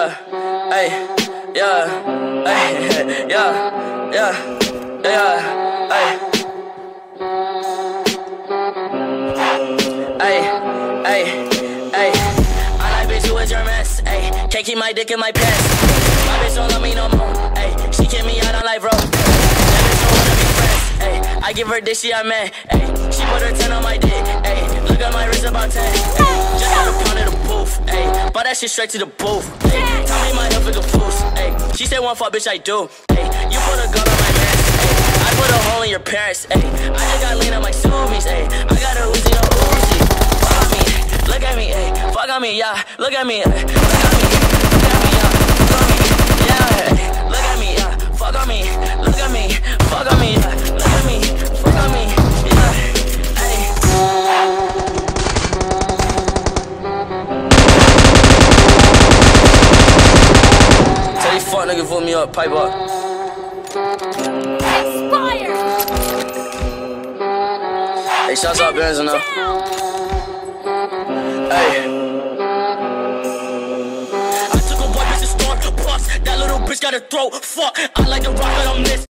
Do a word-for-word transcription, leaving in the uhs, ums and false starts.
yeah, hey, yeah, hey, yeah, yeah, yeah, hey, hey, hey, hey. I like bitch, you is your mess, hey. Can't keep my dick in my pants. My bitch don't love me no more, hey. She kick me out on life, bro. That bitch don't wanna be friends, hey. I give her dick, she a man, hey. She put her ten on my dick, hey. Look at my wrist about ten, hey. Just got a pound in the booth, hey. Bought that shit straight to the booth, hey. Tell me my health is a boost, hey. She said one fuck, bitch, I do, hey. You put a gun on my man, hey. I put a hole in your parents, hey. I just got lean on my Subies, hey. I got a Uzi, no Uzi. Fuck on me, look at me, hey. Fuck on me, yeah. Look at me, hey. Look at me, look at me, yeah. Fuck on me, yeah, hey. Look at me, yeah. Fuck on me, look at me, fuck on me, yeah. Look at me, fuck on me, yeah. Hey. Tell you fuck nigga, put me up, pipe up. Expired. Hey, shouts out Benz and Hey. I took a white bitch to store, plus that little bitch got a throat. Fuck, I like to rock it on this.